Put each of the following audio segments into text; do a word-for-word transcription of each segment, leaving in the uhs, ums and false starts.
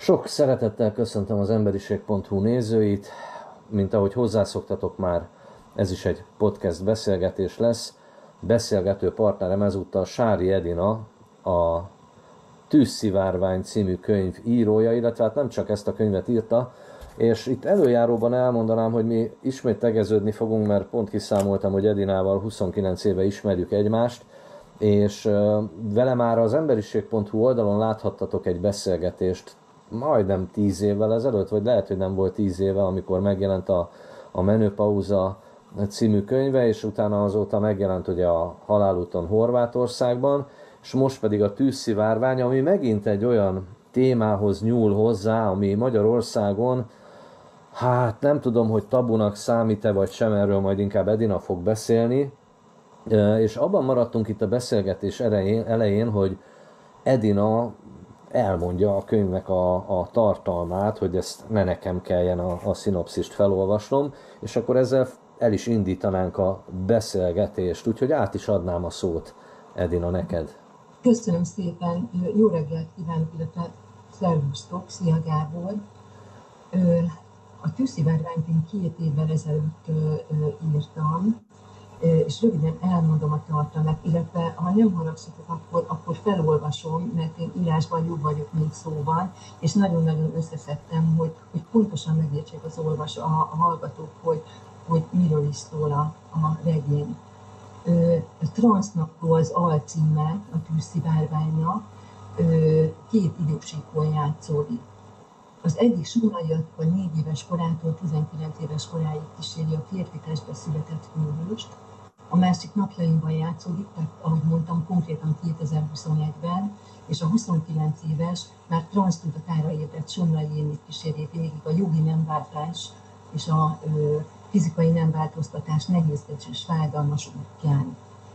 Sok szeretettel köszöntöm az emberiség pont hu nézőit, mint ahogy hozzászoktatok már, ez is egy podcast beszélgetés lesz. Beszélgető partnerem ezúttal Sári Edina, a Tűzszivárvány című könyv írója, illetve hát nem csak ezt a könyvet írta, és itt előjáróban elmondanám, hogy mi ismét tegeződni fogunk, mert pont kiszámoltam, hogy Edinával huszonkilenc éve ismerjük egymást, és vele már az emberiség pont hu oldalon láthattatok egy beszélgetést majdnem tíz évvel ezelőtt, vagy lehet, hogy nem volt tíz éve, amikor megjelent a, a Menopauza című könyve, és utána azóta megjelent ugye a Halálúton Horvátországban, és most pedig a Tűzszivárvány, ami megint egy olyan témához nyúl hozzá, ami Magyarországon, hát nem tudom, hogy tabunak számít-e vagy sem, erről majd inkább Edina fog beszélni, és abban maradtunk itt a beszélgetés elején, elején hogy Edina elmondja a könyvnek a, a tartalmát, hogy ezt ne nekem kelljen a, a szinopszist felolvasnom, és akkor ezzel el is indítanánk a beszélgetést, úgyhogy át is adnám a szót, Edina, neked. Köszönöm szépen, jó reggelt kívánok, illetve szervusztok, szia Gábor! A Tűzszivárványt én két évvel ezelőtt írtam, és röviden elmondom a tartalmat, illetve ha nem haragszatok, akkor, akkor felolvasom, mert én írásban jobb vagyok, mint szóban, és nagyon-nagyon összeszedtem, hogy, hogy pontosan megértsék az olvasó, a, a hallgatók, hogy, hogy miről is szól a, a regény. A transznak az alcíme, a Tűzszivárványnak, két idősíkon játszódik. Az egyik Sumai Atika négy éves korától tizenkilenc éves koráig kíséri a férfi testbe született főhőst, a másik napjainkban játszódik, tehát ahogy mondtam, konkrétan kétezer-huszonegyben, és a huszonkilenc éves, már transz tudatára ébredt Somlai Émit kíséri végig a jogi nemváltás és a ö, fizikai nemváltoztatás nehézkes és fájdalmas útján.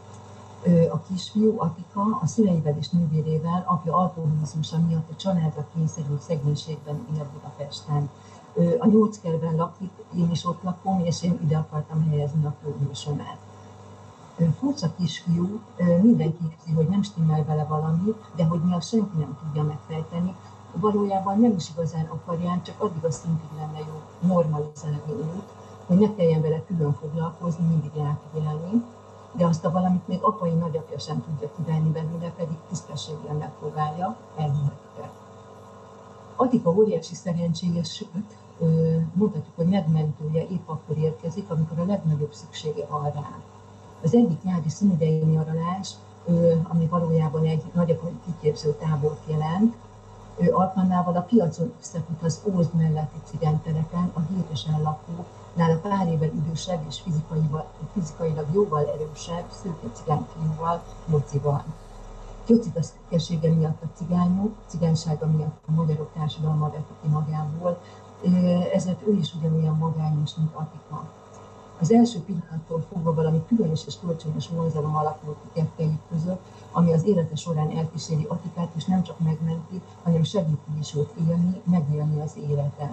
A kisfiú, Atika, a szüleivel és nővérével apja alkoholizmusa miatt a családra kényszerült szegénységben él Budapesten. A nyolckerben lakik, én is ott lakom, és én ide akartam helyezni a főhősömet. Furcsa kisfiú, mindenki érzi, hogy nem stimmel vele valami, de hogy mi azt senki nem tudja megfejteni. Valójában nem is igazán akarják, csak addig a szintig lenne jó normalizálni őt, hogy ne kelljen vele külön foglalkozni, mindig elfigyelni. De azt a valamit még apai nagyapja sem tudja kivenni belőle, pedig tisztességben megpróbálja, elhihetve. Atika óriási szerencséje, sőt, mondhatjuk, hogy megmentője épp akkor érkezik, amikor a legnagyobb szüksége van rá. Az egyik nyári szünidei nyaralás, ami valójában egy nagyapai kiképző tábort jelent, Alpannával a piacon összefut az Ózd melletti cigánytereken a hétesen lakó, nála pár évvel idősebb és fizikailag jóval erősebb szőke cigányfiúval, Jocival. Jocit a szürkesége miatt a cigányok, cigánysága miatt a magyarok társadalma vette ki magából, ezért ő is ugyanolyan magányos, mint Atika. Az első pillanattól fogva valami különös és kölcsönös vonzalom alakult ki kettejük között, ami az élete során elkíséri Atikát, és nem csak megmenti, hanem segíti is őt élni, megélni az életet.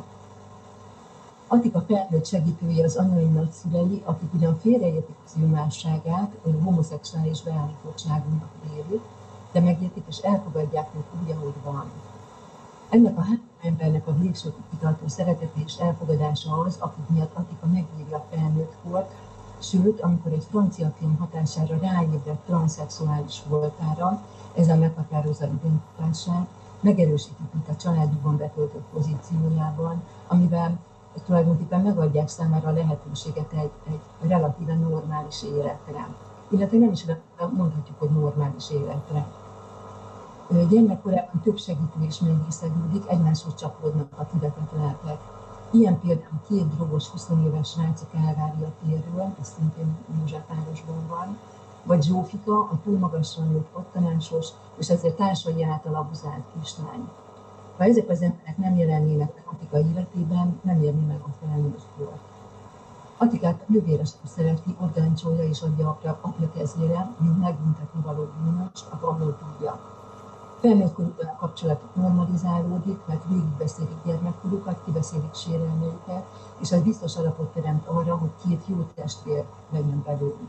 Atika felnőtt segítője az anyai nagyszülei, akik ugyan félreértik az ő másságát, homoszexuális beállítottságunknak vélik, de megértik és elfogadják őt úgy, ahogy van. Ennek a három embernek a végsőkig kitartó szeretete és elfogadása az, akik miatt Atika megírja a felnőtt kort, sőt, amikor egy francia film hatására ráébredt transzexuális voltára, ezzel meghatározza identitását, megerősítik a családjukban betöltött pozíciójában, amivel tulajdonképpen megadják számára a lehetőséget egy, egy relatíve normális életre. Illetve nem is mondhatjuk, hogy normális életre. Gyermekkorában több segítő is megészegődik, egymáshoz csapódnak a kivetett lelkek. Ilyen például két drogos húsz éves srác a Kálvária térről, ez szintén Józsefvárosban van, vagy Zsófika, a túl magasra nőtt ottanásos, és ezért társai által abuzált kislány. Ha ezek az emberek nem jelennének meg Atika életében, nem érni meg a felnőtt kort. Atikát a nővére sem szereti, orgáncsolja és adja apja, apja kezére, mint megbüntetni való bűnöst, ahol tudja. Felnőtt korukban a kapcsolatuk normalizálódik, mert végigbeszélik gyermekkorukat, kibeszélik sérelmeiket, és ez biztos alapot teremt arra, hogy két jó testvér legyen belőlük.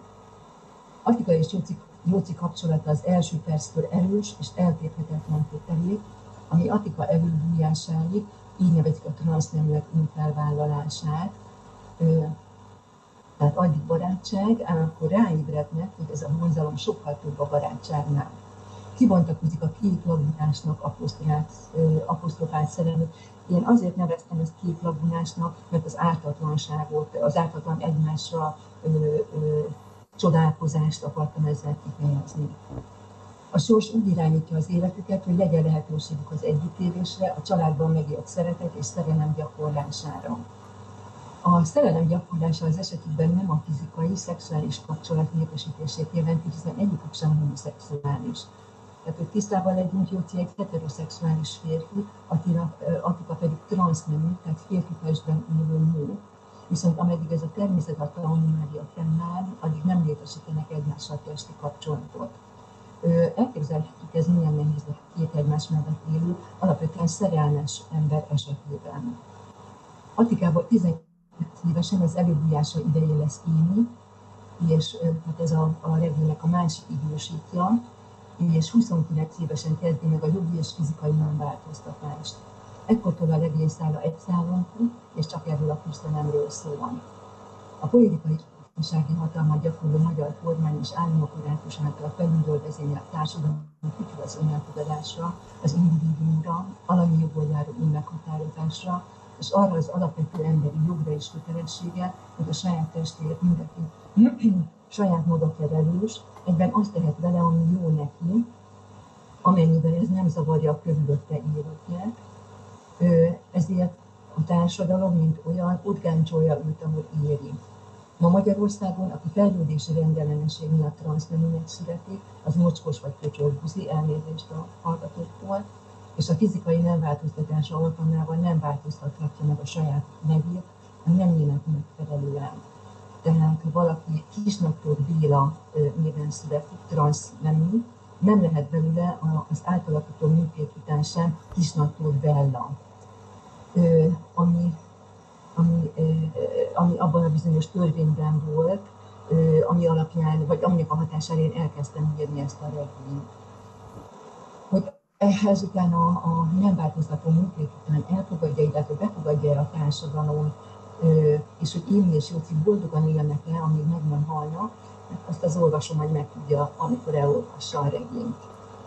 Atika és Jóci, Jóci kapcsolata az első perctől erős és eltérhetetlen telik, ami Attika előbújásáig, így nevezik a transzneműek önfelvállalását. Tehát addig barátság, ám akkor ráébrednek, hogy ez a vonzalom sokkal több a barátságnál. Kibontakozik a kék lagunásnak aposztrofált szerelmük. Én azért neveztem ezt kék lagunásnak, mert az ártatlanságot, az ártatlan egymásra ö, ö, csodálkozást akartam ezzel kifejezni. A sors úgy irányítja az életüket, hogy legyen lehetőségük az együttélésre, a családban megélt szeretet és szerelem gyakorlására. A szerelem gyakorlása az esetükben nem a fizikai, szexuális kapcsolat népesítését jelenti, hiszen egyikük sem homoszexuális. Tehát, hogy tisztában legyünk, Jóci egy heteroszexuális férfi, Attika pedig transznemű, tehát férfi testben élő nő. Viszont ameddig ez a természetadta anomália fennáll, addig nem létesítenek egymással testi kapcsolatot. Elképzelhetjük, ez milyen nehéz a két egymás mellett élő, alapvetően szerelmes ember esetében. Attikából tizenkilenc évesen az előbújása ideje lesz Émi, és hát ez a, a regénynek a másik idősítja, és huszonkilenc évesen kezdi meg a jogi és fizikai nemváltoztatást. Ekkortól a regényszála egy szálon fut, és csak erről a küzdelemről szól. A politikai gazdasági hatalmat gyakorló magyar kormány és államapparátus által felülről vezényelt társadalom fütyül az önelfogadásra, az individuumra, alany jogból járó önmeghatározásra, és arra az alapvető emberi jogra és kötelessége, hogy a saját testéért mindenki saját módon felelős, egyben azt tehet vele, ami jó neki, amennyiben ez nem zavarja a körülötte élőket. Ezért a társadalom, mint olyan, ott gáncsolja őt, ahol éri. Ma Magyarországon, aki fejlődési rendellenesség miatt transzneműnek születik, az mocskos vagy köcsögbuzi, elnézést a hallgatóktól, és a fizikai nem változtatása alkalmával nem változtathatja meg a saját nevét a nemjének megfelelően. Tehát, ha valaki Kisnaptól Béla néven születik, transznemű, nem lehet belőle az átalakító műtét után sem Kisnaptól Bella, ami, ami, ami abban a bizonyos törvényben volt, ami alapján, vagy aminek a hatására én elkezdtem írni ezt a regényt. Hogy ehhez utána a, a nem változtató műtét után elfogadja, illetve befogadja a társadalom, és hogy Émi és Jóci boldogan élnek-e, amíg meg nem halnak, azt az olvasó majd megtudja, amikor elolvassa a regényt.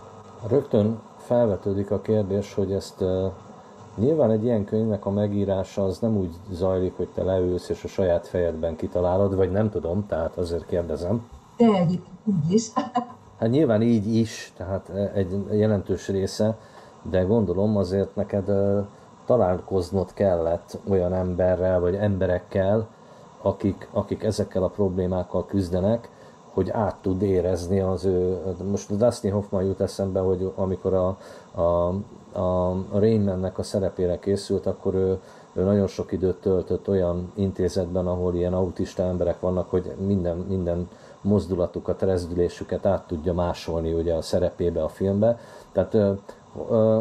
Rögtön felvetődik a kérdés, hogy ezt uh, nyilván egy ilyen könyvnek a megírása az nem úgy zajlik, hogy te leülsz és a saját fejedben kitalálod, vagy nem tudom, tehát azért kérdezem. De egyébként úgy is. Hát nyilván így is, tehát egy jelentős része, de gondolom azért neked uh, találkoznod kellett olyan emberrel, vagy emberekkel, akik, akik ezekkel a problémákkal küzdenek, hogy át tud érezni az ő... Most Dustin Hoffman jut eszembe, hogy amikor a, a, a Rain Man-nek a szerepére készült, akkor ő, ő nagyon sok időt töltött olyan intézetben, ahol ilyen autista emberek vannak, hogy minden, minden mozdulatukat, rezdülésüket át tudja másolni ugye a szerepébe, a filmbe. Tehát ö, ö,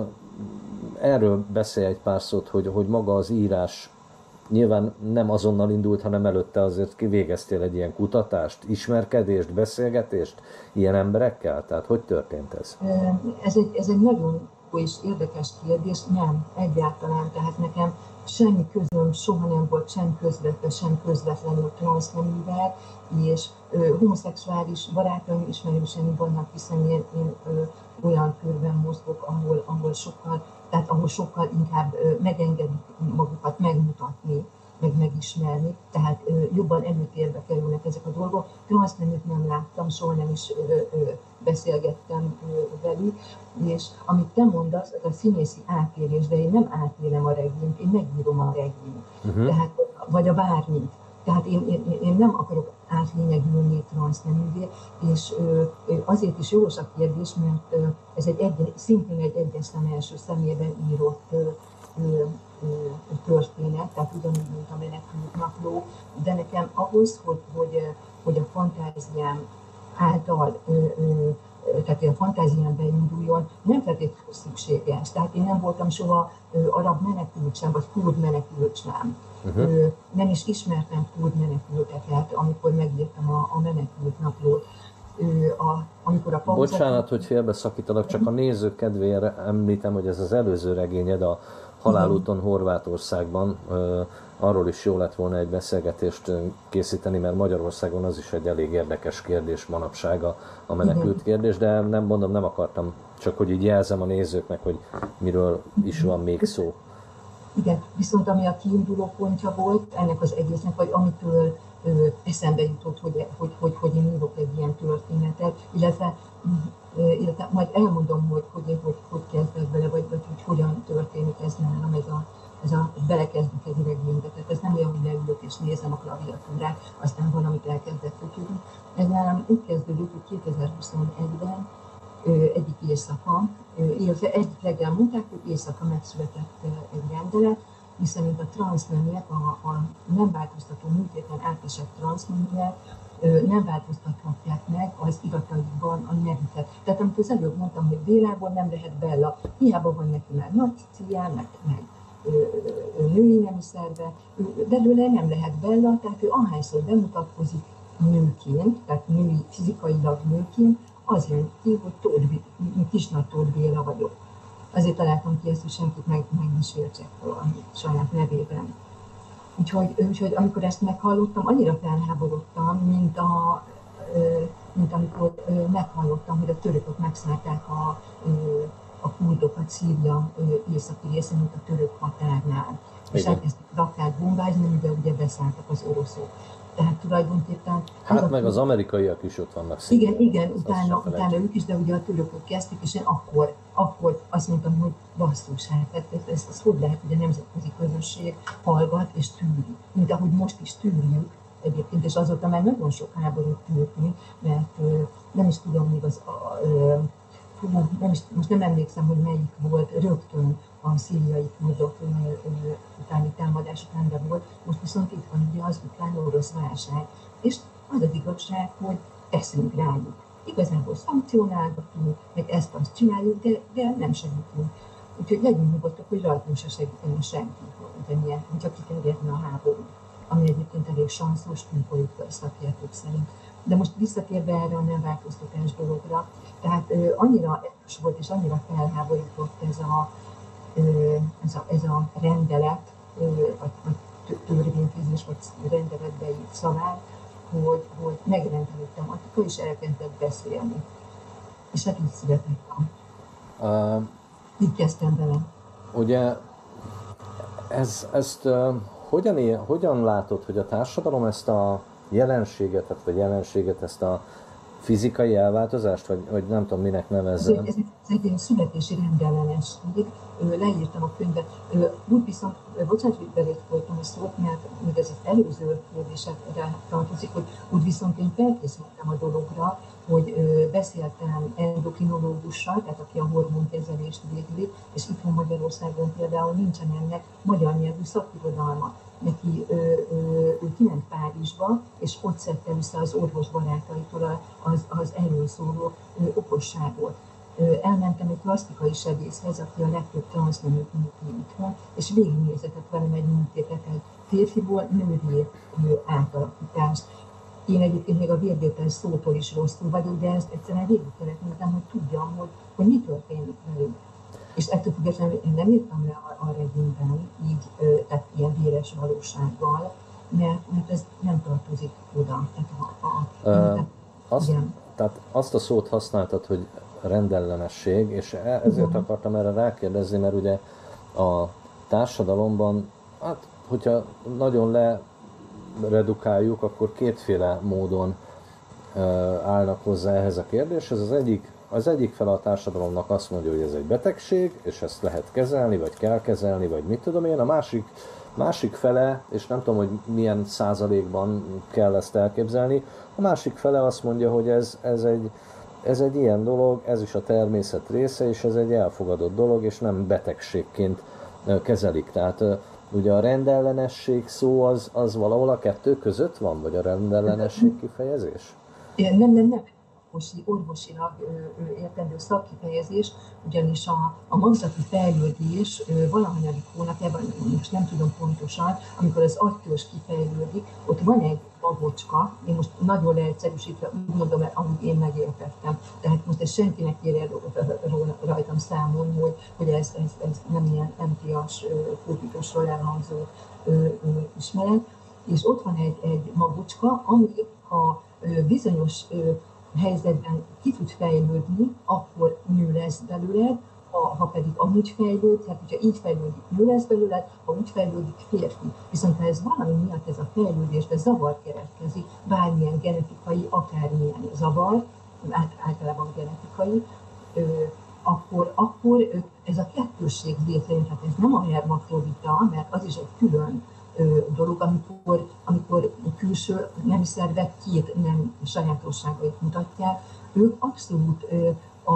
erről beszélj egy pár szót, hogy, hogy maga az írás nyilván nem azonnal indult, hanem előtte azért végeztél egy ilyen kutatást, ismerkedést, beszélgetést ilyen emberekkel? Tehát hogy történt ez? Ez egy, ez egy nagyon jó és érdekes kérdés. Nem, egyáltalán. Tehát nekem semmi közöm soha nem volt sem közvetlen, sem közvetlenül transzneművel, és ö, homoszexuális barátaim, ismerőseim vannak, hiszen én, én ö, olyan körben mozgok, ahol, ahol sokkal, tehát ahol sokkal inkább ö, megengedik magukat megmutatni, meg megismerni, tehát ö, jobban előtérbe kerülnek ezek a dolgok. Transzneműt nem láttam, soha nem is ö, ö, beszélgettem ö, velük, és amit te mondasz, az a színészi átélés, de én nem átélem a regényt, én megírom a regényt, uh-huh. tehát, vagy a bármit. Tehát én, én, én nem akarok átlényegülni transzneművé, és ö, azért is jogos a kérdés, mert ö, ez egy egy, szintén egy egyes szem első személyben írott ö, ö, ö, történet, tehát ugyanúgy, mint a Menekült napló, de nekem ahhoz, hogy, hogy, hogy a fantáziám által, ö, ö, tehát a fantázián beinduljon, nem feltétlenül szükséges. Tehát én nem voltam soha ö, arab menekült sem, vagy kurd menekült sem. Uh-huh. Nem is ismertem kurd menekülteket, amikor megírtam a, a Menekült naplót. a, amikor a pauza... Bocsánat, hogy félbeszakítalak, csak a nézők kedvéért említem, hogy ez az előző regényed, a Halálúton Horvátországban, arról is jó lett volna egy beszélgetést készíteni, mert Magyarországon az is egy elég érdekes kérdés manapság a menekült kérdés, de nem mondom, nem akartam, csak hogy így jelzem a nézőknek, hogy miről is van még szó. Igen, viszont ami a kiinduló pontja volt ennek az egésznek, vagy amitől ö, eszembe jutott, hogy, hogy, hogy, hogy én írok egy ilyen történetet, illetve, illetve majd elmondom, hogy hogy, hogy, hogy kezdek bele, vagy, vagy hogy hogyan történik ez nálam, ez a, ez a belekezdünk egy regénybe. Tehát ez nem olyan, hogy leülök és nézem a klaviatúrát, aztán valamit elkezdek kötődni. Ez nálam úgy kezdődik, hogy kétezer-huszonegyben egyik éjszaka, illetve egyik reggel mondták, hogy éjszaka megszületett egy rendelet, miszerint a transzneműek, a, a nem változtató műtéten átesett transzneműek nem változtathatják meg az irataikban a nevüket. Tehát amit az előbb mondtam, hogy Bélából nem lehet Bella, hiába van neki már nagy cicíján, meg, meg női nemi szerve, belőle nem lehet Bella, tehát ő ahányszor bemutatkozik nőként, tehát női, fizikailag nőként, az jön ki, hogy Tóth, Kisnagy Tóth Béla vagyok. Azért találtam ki ezt, hogy senkit meg, meg ne sértsek a saját nevében. Úgyhogy, úgyhogy amikor ezt meghallottam, annyira felháborodtam, mint, a, mint amikor meghallottam, hogy a törökök megszállták a, a kurdokat Szíria északi részén, mint a török határnál. És elkezdték rakát bombázni, mivel ugye beszálltak az oroszok. Tehát tulajdonképpen... Hát az meg az amerikaiak is ott vannak szépen. Igen, igen, utána, utána ők is, de ugye a törökök kezdték, és én akkor, akkor azt mondtam, hogy basszus, hát ez, ez, ez hogy lehet, hogy a nemzetközi közösség hallgat és tűri, mint ahogy most is tűrjük egyébként, és azóta már nagyon sok háborút tűrtünk, mert nem is tudom még az... A, a, Fú, nem is, most nem emlékszem, hogy melyik volt, rögtön a szíriai kurdok utáni támadás után, de volt. Most viszont itt van ugye az ukrán-orosz válság. És az az igazság, hogy eszünk rájuk. Igazából szankcionálgatunk, meg ezt-azt csináljuk, de, de nem segítünk. Úgyhogy legyünk nyugodtak, hogy rajtunk se segíteni senki, ugyanilyen, hogyha kiterjedne a háború, ami egyébként elég sanszos külpolitikai szakértők szerint. De most visszatérve erre a nem változtatás dologra, tehát ö, annyira erős volt és annyira felháborított ez a, ö, ez a, ez a rendelet, ö, vagy, vagy törvénykezés, vagy rendeletbe írt szavár, hogy, hogy megrendelődtem Attika, és elkezdett beszélni. És hát így születettem. Uh, így kezdtem bele. Ugye ez, ezt uh, hogyan, él, hogyan látod, hogy a társadalom ezt a jelenséget, vagy jelenséget, ezt a fizikai elváltozást, vagy, vagy nem tudom, minek nevezzem. Ez, ez, ez egy születési rendellenesség. Leírtam a könyvet. Úgy viszont, bocsánat, hogy belét folytam a szót, mert még ez az előző kérdésekre tartozik, hogy úgy viszont én felkészültem a dologra, hogy beszéltem endokrinológussal, tehát aki a hormonkezelést végzi, és itthon Magyarországon például nincsen ennek magyar nyelvű szakirodalma. Neki ő, ő, ő kiment Párizsba, és ott szedte össze az orvos barátaitól az, az erről szóló ő, okosságot. Elmentem egy plastikai sebészhez, aki a legtöbb transzneműt műti itthon, és végignézetett velem egy műtétet, egy férfiból nővé átalakítást. Én egyébként még a vérvétel szótól is rosszul vagyok, de ezt egyszerűen végig kellett néznem, hogy tudjam, hogy, hogy mi történik velük. És ettől függetlenül én nem írtam le a, a regényben, így, tehát ilyen véres valósággal, mert, mert ez nem tartozik oda. Tehát, a, a, uh, tehát, azt, tehát azt a szót használtad, hogy rendellenesség, és ezért uh-huh. akartam erre rákérdezni, mert ugye a társadalomban, hát hogyha nagyon leredukáljuk, akkor kétféle módon uh, állnak hozzá ehhez a kérdéshez. Az egyik Az egyik fele a társadalomnak azt mondja, hogy ez egy betegség, és ezt lehet kezelni, vagy kell kezelni, vagy mit tudom én. A másik, másik fele, és nem tudom, hogy milyen százalékban kell ezt elképzelni, a másik fele azt mondja, hogy ez, ez, egy, ez egy ilyen dolog, ez is a természet része, és ez egy elfogadott dolog, és nem betegségként kezelik. Tehát ugye a rendellenesség szó az, az valahol a kettő között van, vagy a rendellenesség kifejezés? Nem, nem, nem. Orvosi, orvosilag értendő szakkifejezés, ugyanis a, a magzati fejlődés valahanyadik hónapjában, most nem tudom pontosan, amikor az agytörzs kifejlődik, ott van egy magocska, én most nagyon leegyszerűsítve úgy mondom, mert amúgy én megértettem. Tehát most ez senkinek érje rajtam számolni, hogy, hogy ez, ez, ez nem ilyen em té á-s kultikusról elhangzó ismeret. És ott van egy, egy magocska, ami ha bizonyos helyzetben ki tud fejlődni, akkor nő lesz belőled, ha, ha pedig amúgy fejlőd, tehát hogyha így fejlődik, nő lesz belőled, ha úgy fejlődik, férfi. Viszont ha ez valami miatt ez a fejlődésben zavar keretkezik, bármilyen genetikai, akármilyen zavar, általában genetikai, akkor, akkor ez a kettősség létrejön, tehát ez nem a hermafrodita, mert az is egy külön dolog, amikor, amikor külső nemi szervek két nem sajátosságait mutatják, ők abszolút a,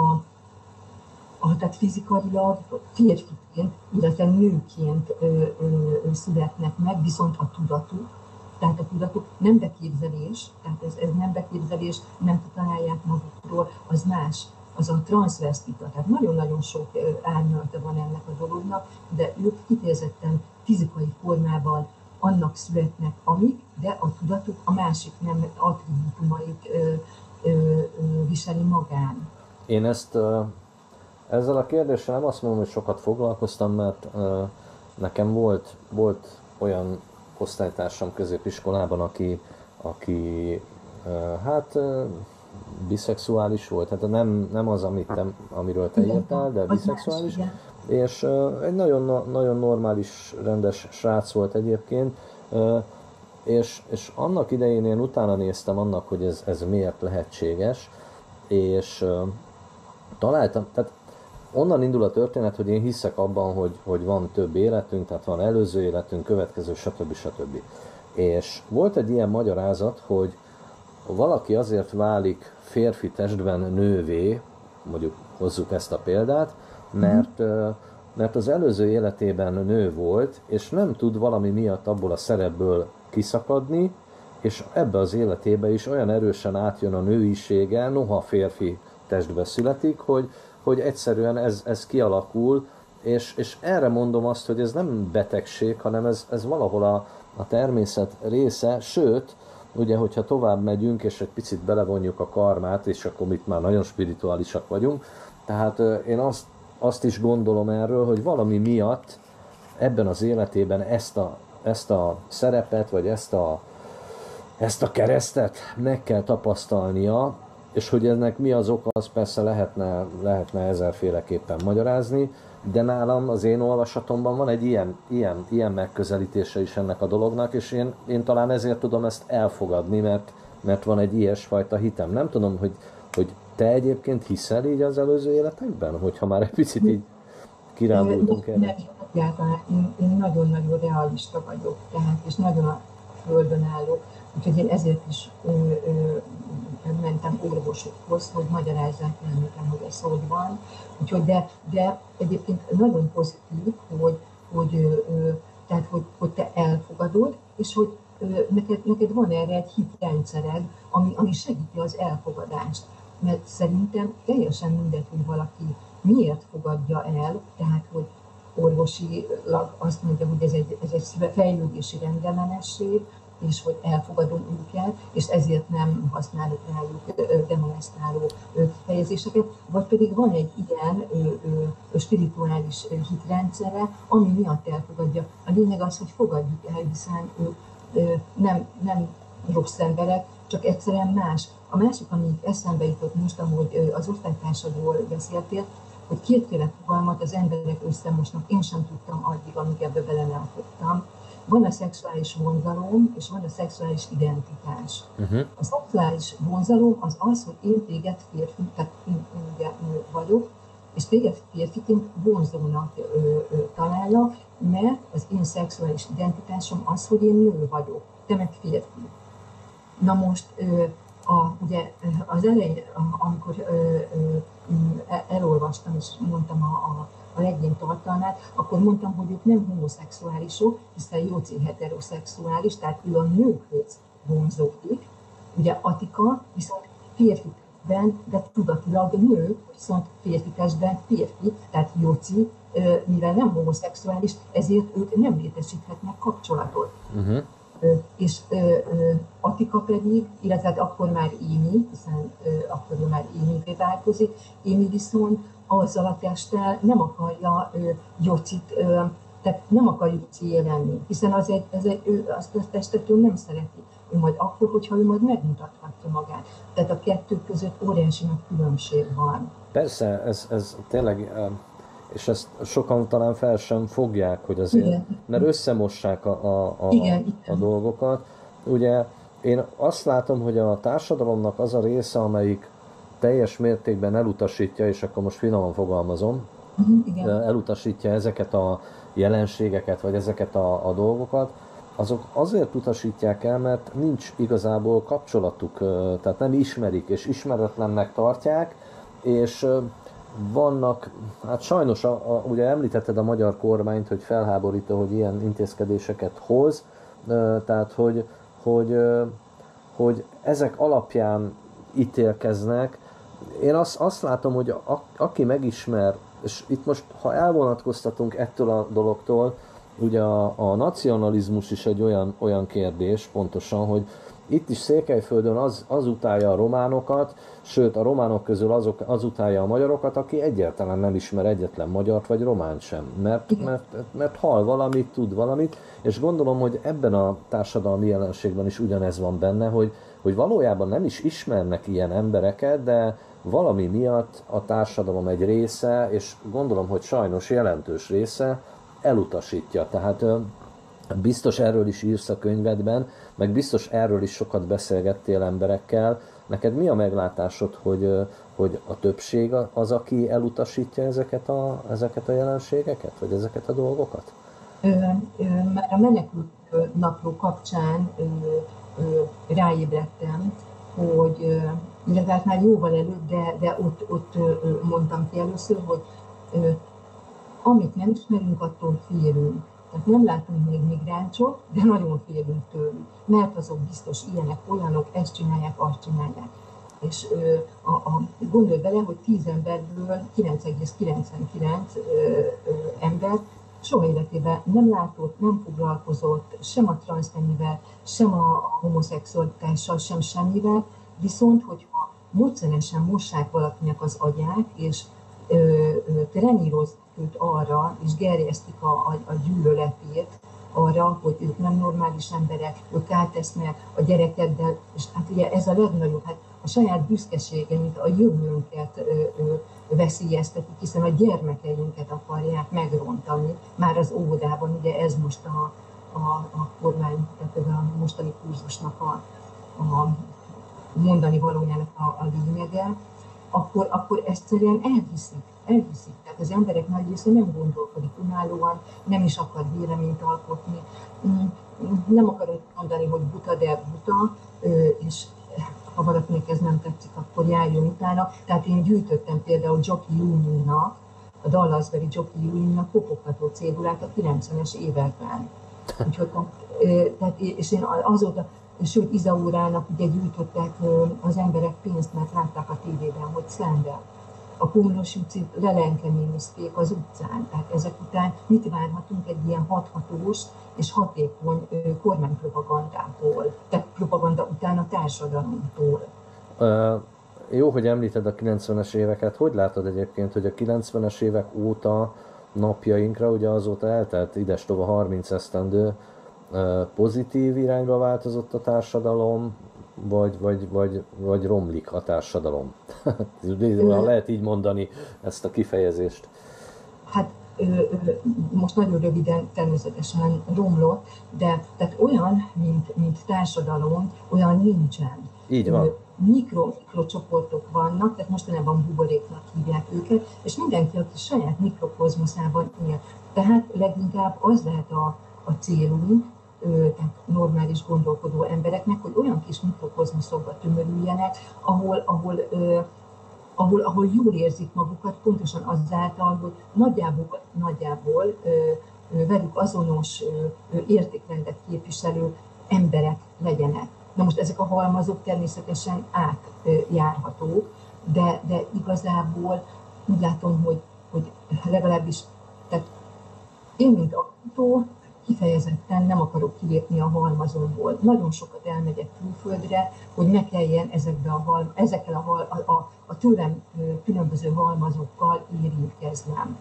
a tehát fizikailag férfiként, illetve nőként ö, ö, születnek meg, viszont a tudatuk, tehát a tudatuk nem beképzelés, tehát ez, ez nem beképzelés, nem találják magukról, az más, az a transzvestita, tehát nagyon-nagyon sok árnyalata van ennek a dolognak, de ők kifejezetten fizikai formában annak születnek, amik, de a tudatuk a másik nem attribútumait ö, ö, ö, viseli magán. Én ezt ezzel a kérdéssel nem azt mondom, hogy sokat foglalkoztam, mert nekem volt, volt olyan osztálytársam középiskolában, aki, aki hát biszexuális volt, hát nem, nem az, amit te, amiről te írtál, de biszexuális, és egy nagyon, nagyon normális, rendes srác volt egyébként, és, és annak idején én utána néztem annak, hogy ez, ez miért lehetséges, és találtam, tehát onnan indul a történet, hogy én hiszek abban, hogy, hogy van több életünk, tehát van előző életünk, következő, stb. stb. És volt egy ilyen magyarázat, hogy valaki azért válik férfi testben nővé, mondjuk hozzuk ezt a példát, mert, mert az előző életében nő volt, és nem tud valami miatt abból a szerepből kiszakadni, és ebbe az életébe is olyan erősen átjön a nőisége, noha férfi testbe születik, hogy, hogy egyszerűen ez, ez kialakul, és, és erre mondom azt, hogy ez nem betegség, hanem ez, ez valahol a, a természet része, sőt, ugye, hogyha tovább megyünk, és egy picit belevonjuk a karmát, és akkor itt már nagyon spirituálisak vagyunk, tehát én azt, azt is gondolom erről, hogy valami miatt ebben az életében ezt a, ezt a szerepet, vagy ezt a, ezt a keresztet meg kell tapasztalnia, és hogy ennek mi az oka, az persze lehetne, lehetne ezerféleképpen magyarázni, de nálam az én olvasatomban van egy ilyen, ilyen, ilyen megközelítése is ennek a dolognak, és én, én talán ezért tudom ezt elfogadni, mert, mert van egy ilyesfajta hitem. Nem tudom, hogy, hogy te egyébként hiszel így az előző életekben, hogyha már egy picit így kirándultunk erre? Nem, egyáltalán. Én, én nagyon-nagyon realista vagyok, tehát, és nagyon a földön állok, úgyhogy én ezért is ö, ö, mentem orvosokhoz, hogy magyarázzák el nekem, hogy ez hogy van. Úgyhogy de, de egyébként nagyon pozitív, hogy, hogy, ö, tehát, hogy, hogy te elfogadod, és hogy ö, neked, neked van erre egy hitrendszered, ami, ami segíti az elfogadást. Mert szerintem teljesen mindegy, hogy valaki miért fogadja el, tehát hogy orvosilag azt mondja, hogy ez egy, ez egy fejlődési rendellenesség, és hogy elfogadom őket, és ezért nem használok rájuk demonesztráló fejezéseket, vagy pedig van egy ilyen ö, ö, spirituális hitrendszere, ami miatt elfogadja. A lényeg az, hogy fogadjuk el, hiszen ők ö, nem, nem rossz emberek, csak egyszerűen más. A másik, ami eszembe jutott most, ahogy az osztálytársadról beszéltél, hogy kétféle fogalmat az emberek összemosnak. Én sem tudtam addig, amíg ebbe bele nem fogtam. Van a szexuális vonzalom, és van a szexuális identitás. Uh-huh. A szexuális vonzalom az az, hogy én téged férfi, tehát én, én ugye nő vagyok, és téged férfiként vonzónak ö, ö, találja, mert az én szexuális identitásom az, hogy én nő vagyok, te meg férfi. Na most ö, a, ugye az elején, amikor ö, ö, elolvastam és mondtam a, a a regény tartalmát, akkor mondtam, hogy ők nem homoszexuálisok, hiszen Jóci heteroszexuális, tehát ő a nőkhöz vonzódik. Ugye Atika viszont férfi testben, de tudatilag nő, viszont férfi testben férfi, tehát Jóci, mivel nem homoszexuális, ezért ők nem létesíthetnek kapcsolatot. Uh-huh. És Attika pedig, illetve hát akkor már Émi, hiszen akkor már Émivé változik, Émi viszont azzal a testtel nem akarja Jocit, tehát nem akar Joci lenni, hiszen az egy, ez egy, ő azt a testet ő nem szereti. Ő majd akkor, hogyha ő majd megmutathatja magát. Tehát a kettő között óriási nagy különbség van. Persze, ez, ez tényleg, és ezt sokan talán fel sem fogják, hogy azért, igen, mert összemossák a, a, a, igen, a dolgokat. Ugye én azt látom, hogy a társadalomnak az a része, amelyik teljes mértékben elutasítja, és akkor most finoman fogalmazom, igen. elutasítja ezeket a jelenségeket, vagy ezeket a, a dolgokat, azok azért utasítják el, mert nincs igazából kapcsolatuk, tehát nem ismerik, és ismeretlennek tartják, és vannak, hát sajnos, a, a, ugye említetted a magyar kormányt, hogy felháborító, hogy ilyen intézkedéseket hoz, tehát hogy, hogy, hogy ezek alapján ítélkeznek. Én azt, azt látom, hogy a, aki megismer, és itt most, ha elvonatkoztatunk ettől a dologtól, ugye a, a nacionalizmus is egy olyan, olyan kérdés pontosan, hogy itt is Székelyföldön az, az utálja a románokat, sőt a románok közül azok, az utálja a magyarokat, aki egyáltalán nem ismer egyetlen magyart vagy románt sem, mert, mert, mert hall valamit, tud valamit, és gondolom, hogy ebben a társadalmi jelenségben is ugyanez van benne, hogy, hogy valójában nem is ismernek ilyen embereket, de valami miatt a társadalom egy része, és gondolom, hogy sajnos jelentős része elutasítja. Tehát biztos erről is írsz a könyvedben, meg biztos erről is sokat beszélgettél emberekkel. Neked mi a meglátásod, hogy, hogy a többség az, aki elutasítja ezeket a, ezeket a jelenségeket, vagy ezeket a dolgokat? Már a menekült napló kapcsán ö, ö, ráébredtem, hogy, illetve már jóval előbb, de, de ott, ott mondtam ki először, hogy ö, amit nem ismerünk, attól félünk. Tehát nem látunk még migránsok, de nagyon félünk tőlük, mert azok biztos ilyenek, olyanok, ezt csinálják, azt csinálják. És ö, a, a, gondolj bele, hogy tíz emberből kilenc egész kilencvenkilenc ö, ö, ember soha életében nem látott, nem foglalkozott sem a transzneművel, sem a homoszexualitással, sem semmivel, viszont hogyha módszeresen mossák valakinek az agyát, és ö, ö, trenírozzák őt arra, és gerjesztik a, a, a gyűlöletét arra, hogy ők nem normális emberek, ők átesznek a gyerekeddel, és hát ugye ez a legnagyobb, hát a saját büszkeségeit, a jövőnket ö, ö, veszélyeztetik, hiszen a gyermekeinket akarják megrontani, már az óvodában, ugye ez most a, a, a kormány, tehát a mostani kurzusnak a, a mondani valójának a, a lényege, akkor, akkor egyszerűen elhiszik, elhiszik. Tehát az emberek nagy része nem gondolkodik önállóan, nem is akar véleményt alkotni, nem akarod mondani, hogy buta, de buta, és ha valakinek ez nem tetszik, akkor járjon utána. Tehát én gyűjtöttem például Jockey Union-nak, a Dallasbeli Jockey Union-nak kopogtató cédulát a kilencvenes években. Úgyhogy, tehát, és én azóta, sőt Izaórának ugye gyűjtöttek az emberek pénzt, mert látták a tévében, hogy szenved. A Komlós Jucit lelenkeménizték az utcán. Tehát ezek után mit várhatunk egy ilyen hathatós és hatékony kormánypropagandától, tehát propaganda után a társadalomtól. Uh, jó, hogy említed a kilencvenes éveket. Hogy látod egyébként, hogy a kilencvenes évek óta napjainkra, ugye azóta eltelt idestova harminc esztendő, uh, pozitív irányba változott a társadalom, vagy, vagy, vagy, vagy romlik a társadalom? Ha lehet így mondani ezt a kifejezést. Hát most nagyon röviden természetesen romlott, de tehát olyan, mint, mint társadalom, olyan nincsen. Így van. Mikro, mikrocsoportok vannak, tehát mostanában buboréknak hívják őket, és mindenki, aki saját mikrokozmoszában él. Tehát leginkább az lehet a, a célunk, tehát normális gondolkodó embereknek, hogy olyan kis mikrokozmoszokba tömörüljenek, ahol, ahol, ahol, ahol jól érzik magukat, pontosan azáltal, hogy nagyjából, nagyjából velük azonos értékrendet képviselő emberek legyenek. Na most ezek a halmazok természetesen átjárhatók, de, de igazából úgy látom, hogy, hogy legalábbis, tehát én, mint autó, kifejezetten nem akarok kilépni a halmazomból. Nagyon sokat elmegyek külföldre, hogy ne kelljen ezekbe a hal, ezekkel a, hal, a, a, a tőlem különböző halmazokkal érintkeznem.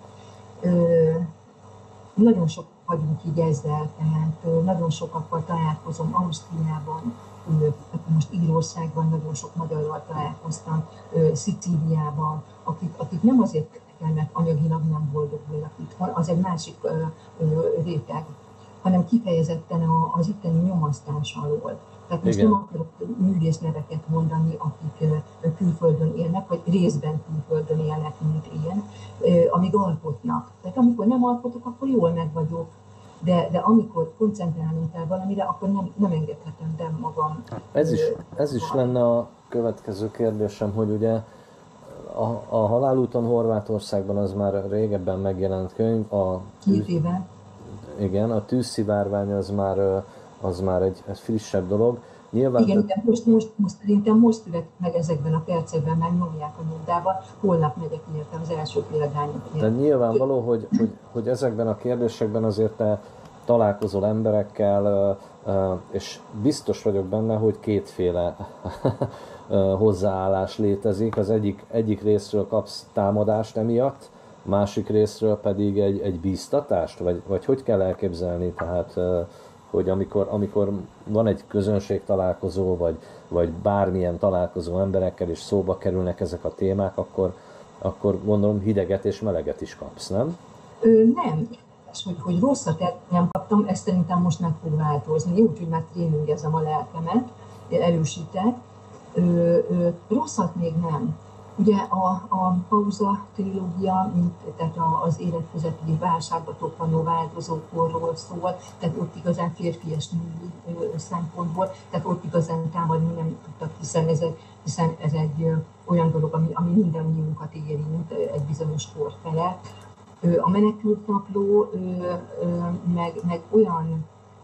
Nagyon sok vagyunk így ezzel, tehát nagyon sokakkal találkozom Ausztriában, most Írországban nagyon sok magyarral találkoztam, Szicíliában, akik, akik nem azért mert anyagilag nem boldogulnak itthon, az egy másik réteg, hanem kifejezetten az itteni nyomasztás alól. Tehát most nem akarok művész neveket mondani, akik külföldön élnek, vagy részben külföldön élnek, mint én, amíg alkotnak. Tehát amikor nem alkotok, akkor jól meg vagyok, de, de amikor koncentrálnom kell valamire, akkor nem, nem engedhetem be magam. Ez is, ez is lenne a következő kérdésem, hogy ugye A, a Halálúton Horvátországban az már régebben megjelent könyv. A Két éve. Igen, a Tűzszivárvány az már, az már egy, egy frissebb dolog. Nyilván igen, de most, most, most szerintem most születik meg ezekben a percekben, már nyomják a nyomdában, holnap megyek értem az első példányokért. De nyilvánvaló, hogy, hogy, hogy ezekben a kérdésekben azért te találkozol emberekkel, és biztos vagyok benne, hogy kétféle hozzáállás létezik. Az egyik, egyik részről kapsz támadást emiatt, másik részről pedig egy, egy bíztatást, vagy, vagy hogy kell elképzelni, tehát hogy amikor, amikor van egy közönség találkozó, vagy, vagy bármilyen találkozó emberekkel, és szóba kerülnek ezek a témák, akkor, akkor gondolom hideget és meleget is kapsz, nem? Ö, nem. Hogy, hogy rosszat nem kaptam, ezt szerintem most meg fog változni, úgyhogy már tréningezem a lelkemet, erősítek. Ö, ö, rosszat még nem. Ugye a, a Pauza trilógia, mint, tehát az életvezetői válságba toppanó változókorról szól, tehát ott igazán férfias női szempontból, tehát ott igazán támadni nem tudtak, hiszen ez egy, hiszen ez egy ö, olyan dolog, ami, ami mindannyiunkat érint egy bizonyos kor felett. A Menekült Napló meg, meg olyan,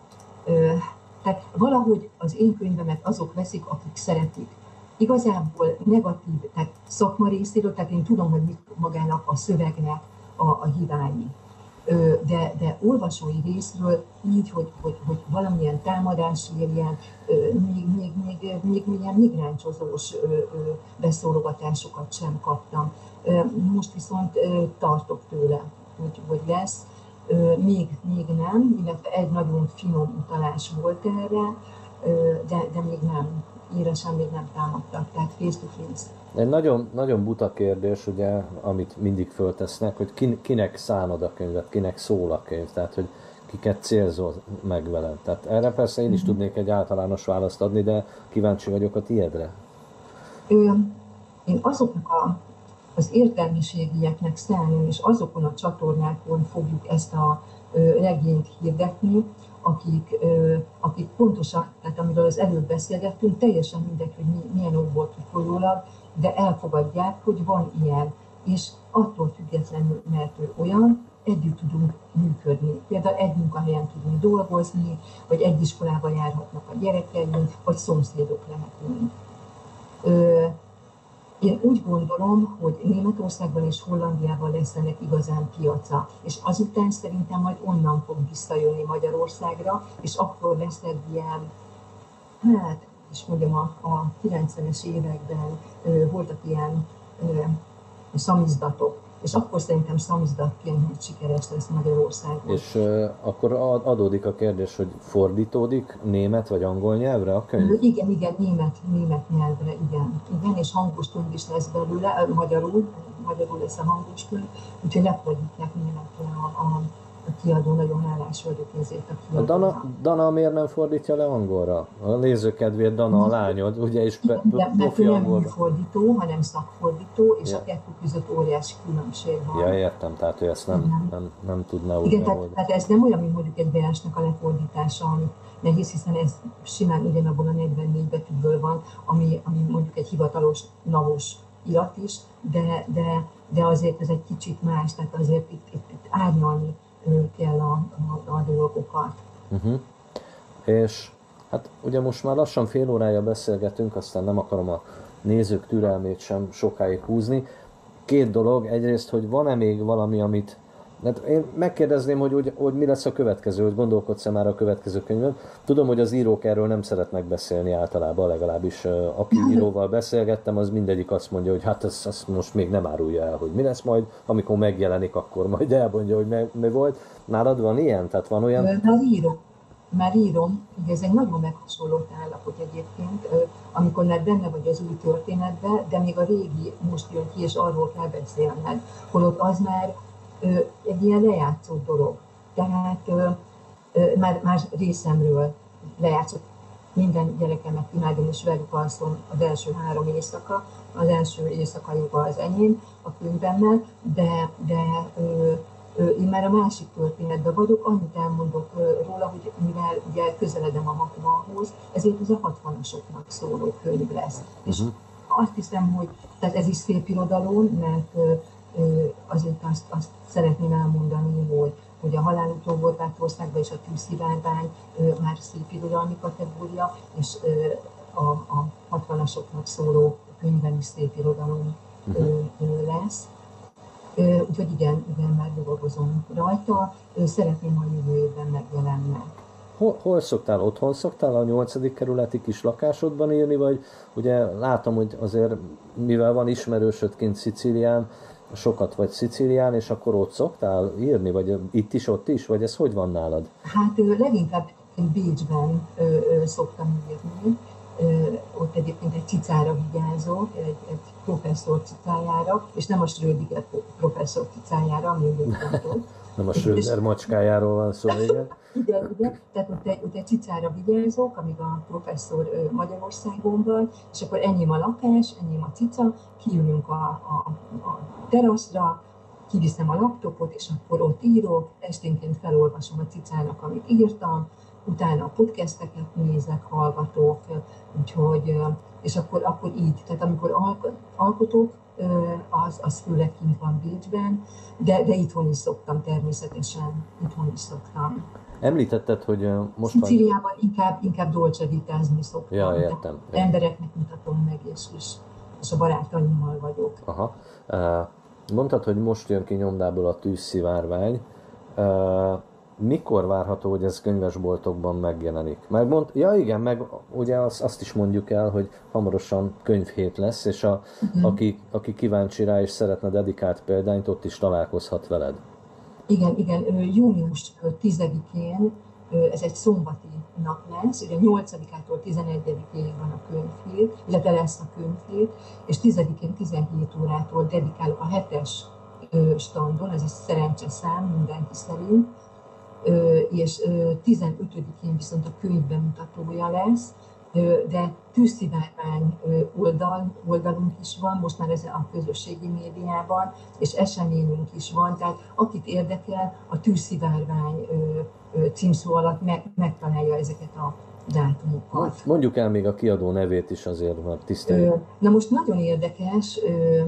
tehát valahogy az én könyvemet azok veszik, akik szeretik. Igazából negatív, tehát szakma részéről, tehát én tudom, hogy mit magának a szövegnek a, a hibái. De, de olvasói részről így, hogy, hogy, hogy valamilyen támadás érjen, még, még, még, még ilyen migráncsozós beszólogatásokat sem kaptam. Most viszont tartok tőle, hogy, hogy lesz. Még, még nem, illetve egy nagyon finom utalás volt erre, de, de még nem. Íresen még nem támadtak, tehát face to face. Egy nagyon, nagyon buta kérdés, ugye, amit mindig föltesznek, hogy kinek szánod a könyvet, kinek szól a könyv, tehát hogy kiket célzol meg veled. Tehát erre persze én is mm-hmm. tudnék egy általános választ adni, de kíváncsi vagyok a tiédre. Ö, én azoknak a, az értelmiségieknek szállom, és azokon a csatornákon fogjuk ezt a ö, regényt hirdetni, akik, ö, akik pontosan, tehát amiről az előbb beszélgettünk, teljesen mindegy, hogy mi, milyen okból kifolyólag, de elfogadják, hogy van ilyen, és attól függetlenül, mert ő olyan, együtt tudunk működni. Például egy munkahelyen tudunk dolgozni, vagy egy iskolába járhatnak a gyerekeink, vagy szomszédok lehetünk. Ö, Én úgy gondolom, hogy Németországban és Hollandiában lesz ennek igazán piaca, és azután szerintem majd onnan fog visszajönni Magyarországra, és akkor lesz egy ilyen, hát, és mondjam, a, a kilencvenes években ö, voltak ilyen ö, szamizdatok, és akkor szerintem szamizdatként hogy sikeres lesz Magyarországon. És uh, akkor adódik a kérdés, hogy fordítódik német vagy angol nyelvre a könyv? Igen, igen, német, német nyelvre, igen. Igen, és hangos könyv is lesz belőle, magyarul, magyarul lesz a hangos könyv, úgyhogy lefordítják németre a, a, a kiadó, nagyon hálás vagyok ezért a kiadónak. A Dana, Dana miért nem fordítja le angolra? A nézőkedvéért Dana a lányod, ugye, és igen, de, mert ő nem fordító, hanem szakfordító, és ja. a kettő között óriási különbség van. Ja, értem, tehát ő ezt nem, nem, nem, nem tudná úgy igen, tehát, tehát ez nem olyan, mint mondjuk egy versnek a lefordítása, ami nehéz, hiszen ez simán ugyanabban a negyvennégy betűből van, ami, ami mondjuk egy hivatalos navos irat is, de, de, de azért ez egy kicsit más, tehát azért itt, itt, itt árnyalni kell a, a, a dolgokat. Uh-huh. És hát ugye most már lassan fél órája beszélgetünk, aztán nem akarom a nézők türelmét sem sokáig húzni. Két dolog, egyrészt, hogy van-e még valami, amit Hát én megkérdezném, hogy, hogy, hogy mi lesz a következő, hogy gondolkodsz-e már a következő könyvön. Tudom, hogy az írók erről nem szeretnek beszélni általában, legalábbis aki íróval beszélgettem, az mindegyik azt mondja, hogy hát ezt, ezt most még nem árulja el, hogy mi lesz majd, amikor megjelenik, akkor majd elmondja, hogy mi, mi volt. Nálad van ilyen? Tehát van olyan? Már írom, már írom, ugye ez egy nagyon meghasonlott állapot egyébként, amikor már benne vagy az új történetben, de még a régi most jön ki, és arról kell beszélned, holott az már egy ilyen lejátszott dolog. Tehát már, már részemről lejátszott. Minden gyerekemet imádom, és velük alszom az első három éjszaka. Az első éjszaka joga az enyém a könyvemmel, de, de ö, ö, én már a másik történetben vagyok. Annyit elmondok róla, hogy mivel ugye közeledem a hatvanhoz, ezért ez a hatvanasoknak szóló könyv lesz. Uh-huh. És azt hiszem, hogy tehát ez is szép irodalom, mert ö, ö, azért azt, azt szeretném elmondani, hogy hogy a Halálúton Horvátországban és a Tűzszivárvány már szép irodalmi kategória, és a, a hatvanasoknak szóló könyvben is szép irodalom uh-huh. lesz. Úgyhogy igen, igen, már dolgozom rajta. Szeretném, ha jövő évben megjelenne. Hol, hol szoktál? Otthon szoktál a nyolcadik kerületi kis lakásodban írni, vagy ugye látom, hogy azért mivel van ismerősöd kint Szicílián, sokat vagy Szicílián, és akkor ott szoktál írni, vagy itt is, ott is, vagy ez hogy van nálad? Hát leginkább Bécsben ö, ö, szoktam írni. Ö, ott egyébként egy cicára vigyázok, egy, egy professzor cicájára, és nem a Schrödinger professzor cicájára, ami egyébként Nem a Schröder macskájáról van szó, igen. Igen, igen, tehát ott egy, ott egy cicára vigyázok, amíg a professzor Magyarországon van, és akkor enyém a lakás, enyém a cica, kiülünk a, a, a teraszra, kiviszem a laptopot, és akkor ott írok, esténként felolvasom a cicának, amit írtam, utána a podcasteket nézek, hallgatok, úgyhogy, és akkor, akkor így, tehát amikor alkotok, az, az főleg kint van Bécsben, de, de itthon is szoktam természetesen, itthon is szoktam. Említetted, hogy most Szicíliában van... inkább, inkább dolce vitázni szoktam. Ja, értem. Embereknek mutatom meg, és, és, és a barátaimmal vagyok. Aha. Mondtad, hogy most jön ki nyomdából a Tűzszivárvány. Mikor várható, hogy ez könyvesboltokban megjelenik? Meg mond, ja igen, meg ugye azt, azt is mondjuk el, hogy hamarosan könyvhét lesz, és a, uh-huh. aki, aki kíváncsi rá és szeretne dedikált példányt, ott is találkozhat veled. Igen, igen, június tizedikén, ez egy szombati nap lesz, ugye nyolcadikától tizenegyedikéig van a könyvhét, illetve lesz a könyvhét, és tizedikén tizenhét órától dedikálok a hetes standon, ez egy szerencseszám mindenki szerint, és tizenötödikén viszont a könyv bemutatója lesz, de Tűzszivárvány oldal, oldalunk is van, most már ez a közösségi médiában, és eseményünk is van, tehát akit érdekel, a Tűzszivárvány címszó alatt meg, megtalálja ezeket a dátumokat. Mondjuk el még a kiadó nevét is azért, mert tiszteljük. Na most nagyon érdekes,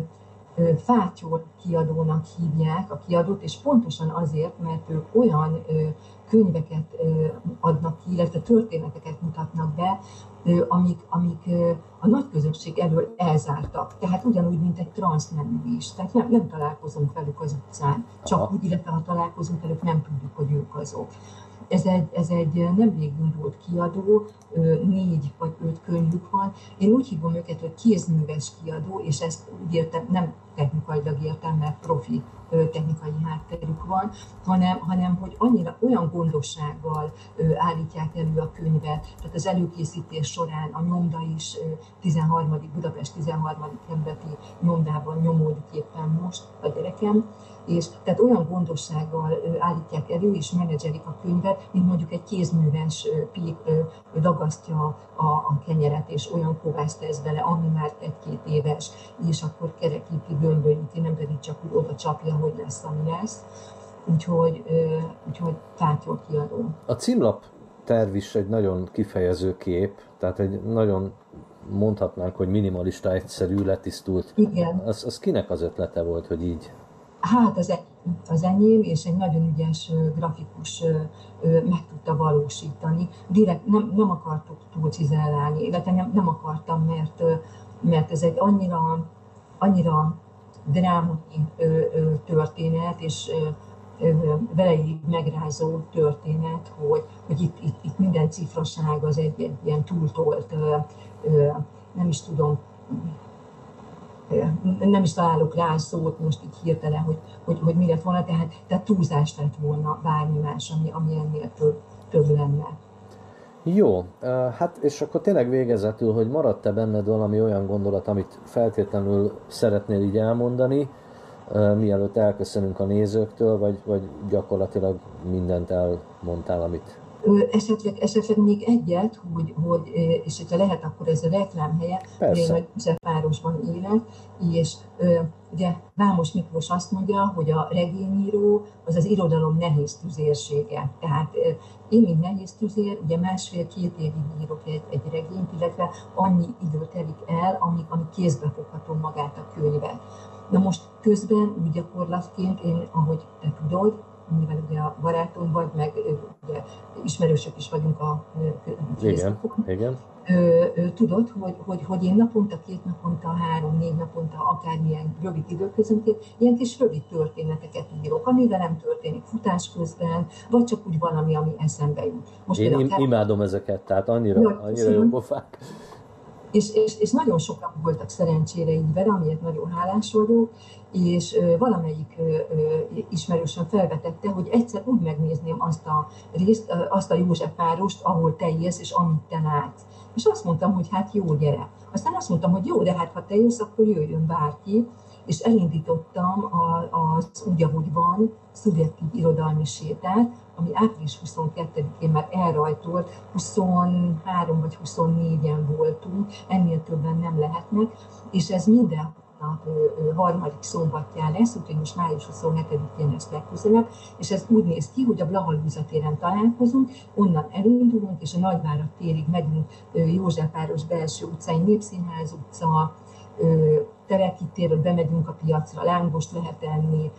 Fátyol kiadónak hívják a kiadót, és pontosan azért, mert ők olyan könyveket adnak ki, illetve történeteket mutatnak be, amik, amik a nagy közönség elől elzártak. Tehát ugyanúgy, mint egy transznemű is. Tehát nem, nem találkozunk velük az utcán. Csak Aha. úgy, illetve ha találkozunk velük, nem tudjuk, hogy ők azok. Ez egy, ez egy nemrég indult kiadó, négy vagy öt könyvük van. Én úgy hívom őket, hogy kézműves kiadó, és ezt úgy értem, nem technikailag értem, mert profi technikai hátterük van, hanem, hanem hogy annyira olyan gondossággal állítják elő a könyvet, tehát az előkészítés során a nyomda is tizenharmadik Budapest tizenharmadik kerületi nyomdában nyomódik éppen most a gyerekem, és tehát olyan gondossággal állítják elő és menedzselik a könyvet, mint mondjuk egy kézműves pék dagasztja a, a kenyeret, és olyan kovást tesz bele, ami már egy-két éves, és akkor kerekíti, gömbölyíti, nem pedig csak úgy oda csapja, hogy lesz, ami lesz. Úgyhogy, úgyhogy Fátyol kiadó. A címlap terv is egy nagyon kifejező kép, tehát egy nagyon mondhatnánk, hogy minimalista, egyszerű, letisztult. Igen. Az, az kinek az ötlete volt, hogy így? Hát az, az enyém, és egy nagyon ügyes grafikus meg tudta valósítani. Direkt nem, nem akartuk túl cizellálni, illetve nem, nem akartam, mert, mert ez egy annyira, annyira drámai történet, és veleig megrázó történet, hogy, hogy itt, itt, itt minden cifraság az egy, egy ilyen túltolt, nem is tudom, nem is találok rá szót most így hirtelen, hogy, hogy, hogy mi lett volna, tehát, tehát túlzás lett volna bármi más, ami, ami ennél több, több lenne. Jó, hát és akkor tényleg végezetül, hogy maradt-e benned valami olyan gondolat, amit feltétlenül szeretnél így elmondani, mielőtt elköszönünk a nézőktől, vagy, vagy gyakorlatilag mindent elmondtál, amit... Esetleg, esetleg még egyet, hogy, hogy, és hogyha lehet, akkor ez a reklám helye, hogy én a Józsefvárosban élek, és ugye Vámos Miklós azt mondja, hogy a regényíró az az irodalom nehéz tüzérsége. Tehát én, mint nehéz tüzér, ugye másfél-két évig írok egy, egy regényt, illetve annyi idő telik el, amíg, amíg kézbe foghatom magát a könyvet. Na most közben úgy gyakorlatként én, ahogy te tudod, mivel ugye a barátom vagy, meg ugye ismerősök is vagyunk a Facebookon. Igen, igen. Tudod, hogy, hogy, hogy én naponta, két naponta, három, négy naponta, akármilyen rövid időközönként ilyen kis rövid történeteket írok, amivel nem történik futás közben, vagy csak úgy valami, ami eszembe jut. Most én im- imádom ezeket, tehát annyira, Jaj, annyira jó pofák. És, és, és nagyon sokan voltak szerencsére így vele, amiért nagyon hálás vagyok, és valamelyik ismerősöm felvetette, hogy egyszer úgy megnézném azt a részt, azt a Józsefvárost, ahol te élsz, és amit te látsz. És azt mondtam, hogy hát jó, gyere. Aztán azt mondtam, hogy jó, de hát ha te jössz, akkor jöjjön bárki, és elindítottam az Úgy, ahogy van szubjektív irodalmi sétát, ami április huszonkettedikén már elrajtolt, huszonhárom vagy huszonnégyen voltunk, ennél többen nem lehetnek, és ez minden nap harmadik szombatján lesz, úgyhogy most május huszonhetedikén lesz legközelebb, és ez úgy néz ki, hogy a Blaha téren találkozunk, onnan elindulunk, és a Nagyvárad térig megyünk Józsefváros belső utcáin, Népszínház utca, Teleki térről bemegyünk a piacra, lángost lehet enni,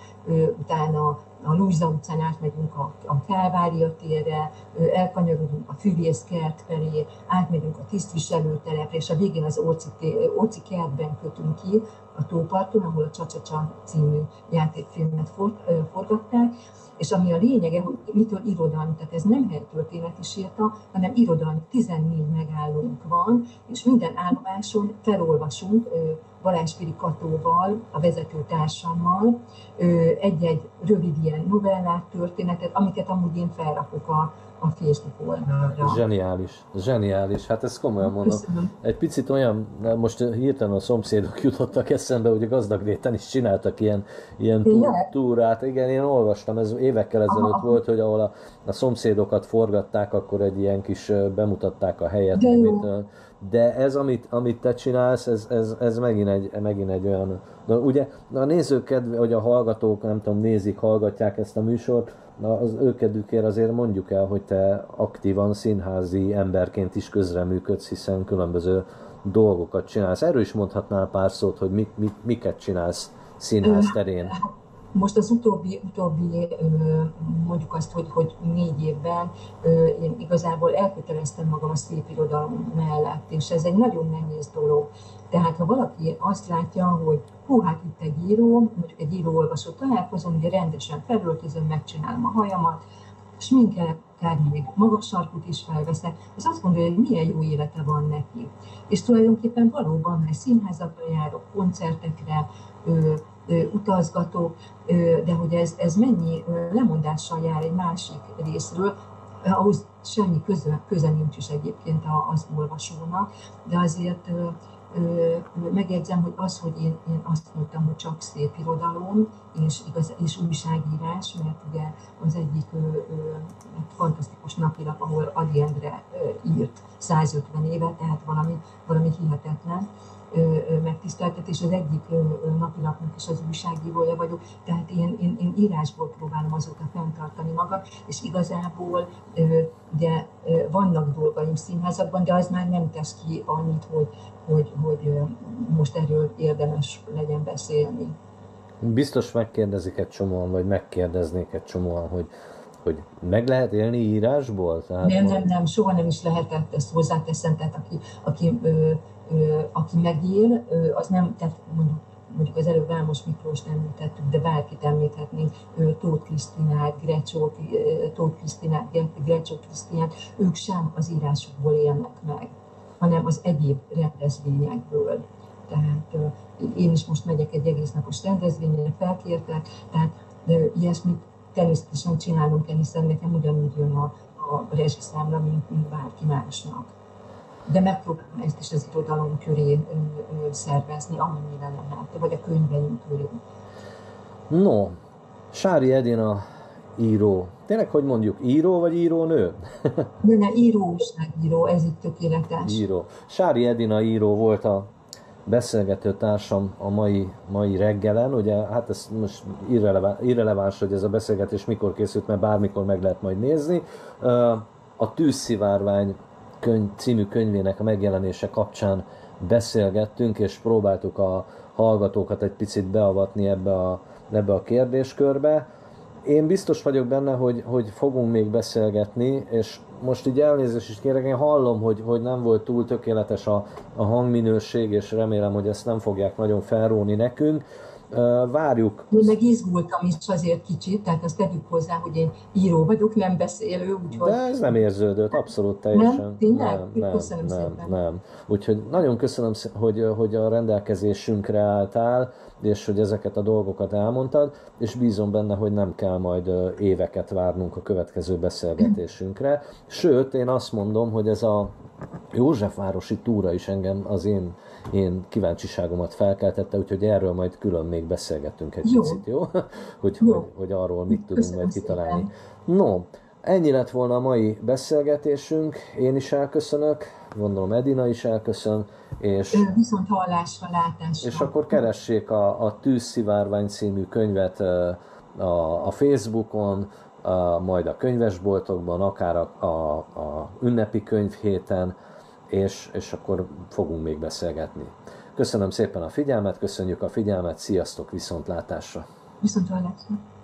utána a Lujza utcán átmegyünk a, a Kálvária térre, elkanyarodunk a Fűvészkert felé, átmegyünk a tisztviselőtelepre, és a végén az Orci, Orci kertben kötünk ki, a tóparton, ahol a Csacsacsa című játékfilmet forgatták, és ami a lényege, hogy mitől irodalmi, tehát ez nem helytörténeti séta, hanem irodalmi, tizennégy megállónk van, és minden állomáson felolvasunk Balázs Piri Katóval, a vezetőtársammal egy-egy rövid ilyen novellát, történetet, amiket amúgy én felrakok a, a Facebook oldalra. Zseniális, zseniális, hát ezt komolyan mondom. Köszönöm. Egy picit olyan, most hirtelen a szomszédok jutottak eszembe, hogy a Gazdagréten is csináltak ilyen, ilyen túrát. Igen, én olvastam, ez évekkel ezelőtt Aha. volt, hogy ahol a, a szomszédokat forgatták, akkor egy ilyen kis bemutatták a helyet. De, amit, de ez, amit, amit te csinálsz, ez, ez, ez megint, egy, megint egy olyan... De ugye a nézők kedve, vagy a hallgatók, nem tudom, nézik, hallgatják ezt a műsort, az őkedükért azért mondjuk el, hogy te aktívan színházi emberként is közreműködsz, hiszen különböző dolgokat csinálsz. Erről is mondhatnál pár szót, hogy mik, mik, miket csinálsz színház terén. Most az utóbbi, utóbbi mondjuk azt, hogy, hogy négy évben én igazából elköteleztem magam a szépirodalom mellett, és ez egy nagyon nehéz dolog. Tehát ha valaki azt látja, hogy hú, hát itt egy író, mondjuk egy író-olvasó találkozom, ugye rendesen felöltözöm, megcsinálom a hajamat, sminkelek, akár még magas sarkút is felveszek, az azt gondolja, hogy milyen jó élete van neki. És tulajdonképpen valóban, mert színházakra járok, koncertekre, ö, ö, utazgatok, ö, de hogy ez, ez mennyi ö, lemondással jár egy másik részről, ahhoz semmi köze, köze nincs is egyébként az olvasónak, de azért ö, megjegyzem, hogy az, hogy én, én azt mondtam, hogy csak szép irodalom és, igaz, és újságírás, mert ugye az egyik ö, ö, fantasztikus napilap, ahol Ady Endre ö, írt százötven éve, tehát valami, valami hihetetlen ö, ö, megtiszteltetés. Az egyik ö, ö, napilapnak is az újságírója vagyok, tehát én, én, én írásból próbálom azóta fenntartani magam, és igazából ö, ugye ö, vannak dolgaim színházakban, de az már nem tesz ki annyit, hogy Hogy, hogy most erről érdemes legyen beszélni. Biztos megkérdezik egy csomóan, vagy megkérdeznék egy csomóan, hogy, hogy meg lehet élni írásból? Tehát nem, nem, nem, soha nem is lehetett, ezt hozzáteszem, tehát aki, aki, ö, ö, aki megél, ö, az nem, tehát mondjuk mondjuk az előbb Vámos Miklóst említettük, de bárkit említhetnénk, Tóth Krisztinát, Grecsó, Tóth Krisztinát, Grecsó Krisztinát, ők sem az írásukból élnek meg, hanem az egyéb rendezvényekből. Tehát én is most megyek egy egész napos rendezvényre, felkértek, tehát ilyesmit természetesen csinálunk kell, hiszen nekem ugyanúgy jön a, a rezsiszámla, mint, mint bárki másnak. De megpróbálom ezt is az irodalom köré ö, ö, szervezni, amennyire lehet, vagy a könyveim köré. No, Sári Edina író. Tényleg, hogy mondjuk, író vagy írónő? Nőne író, újságíró, ez itt tökéletes. Író. Sári Edina író volt a beszélgető társam a mai, mai reggelen. Ugye, hát ez most irreleváns, irreleváns, hogy ez a beszélgetés mikor készült, mert bármikor meg lehet majd nézni. A Tűzszivárvány könyv, című könyvének a megjelenése kapcsán beszélgettünk, és próbáltuk a hallgatókat egy picit beavatni ebbe a, ebbe a kérdéskörbe. Én biztos vagyok benne, hogy, hogy fogunk még beszélgetni, és most így elnézést is kérek, én hallom, hogy, hogy nem volt túl tökéletes a, a hangminőség, és remélem, hogy ezt nem fogják nagyon felróni nekünk. Várjuk. Én meg izgultam is azért kicsit, tehát azt tegyük hozzá, hogy én író vagyok, nem beszélő, úgyhogy... De ez nem érződött, abszolút teljesen. Nem? Tényleg? Nem, nem, köszönöm nem, szépen. nem. Úgyhogy nagyon köszönöm, hogy, hogy a rendelkezésünkre álltál, és hogy ezeket a dolgokat elmondtad, és bízom benne, hogy nem kell majd éveket várnunk a következő beszélgetésünkre. Sőt, én azt mondom, hogy ez a Józsefvárosi túra is engem az én, én kíváncsiságomat felkeltette, úgyhogy erről majd külön még beszélgetünk egy jó. picit, jó? hogy, jó. Hogy, hogy arról mit tudunk Köszönöm majd kitalálni. szépen. No, ennyi lett volna a mai beszélgetésünk. Én is elköszönök, gondolom Edina is elköszön, és, viszont hallásra, látásra. és akkor keressék a, a Tűzszivárvány című könyvet a, a Facebookon, a, majd a könyvesboltokban, akár a, a, a ünnepi könyvhéten, és, és akkor fogunk még beszélgetni. Köszönöm szépen a figyelmet, köszönjük a figyelmet, sziasztok, viszontlátásra! Viszont hallásra!